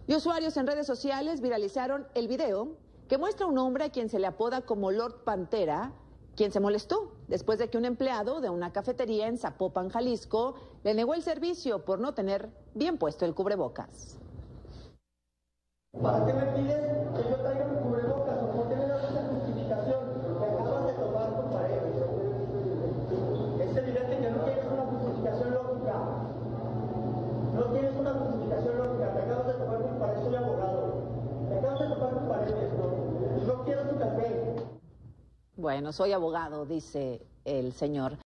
Y usuarios en redes sociales viralizaron el video que muestra a un hombre a quien se le apoda como Lord Pantera, quien se molestó después de que un empleado de una cafetería en Zapopan, Jalisco, le negó el servicio por no tener bien puesto el cubrebocas. ¿Para qué me pides que yo traiga mi cubrebocas o por qué me das esa justificación? Que acabas de tomar con paredes. Es evidente que no tienes una justificación lógica. No tienes una justificación lógica. Te acabas de tomar con paredes, soy abogado. Te acabas de tomar con paredes, no quiero tu café. Bueno, soy abogado, dice el señor.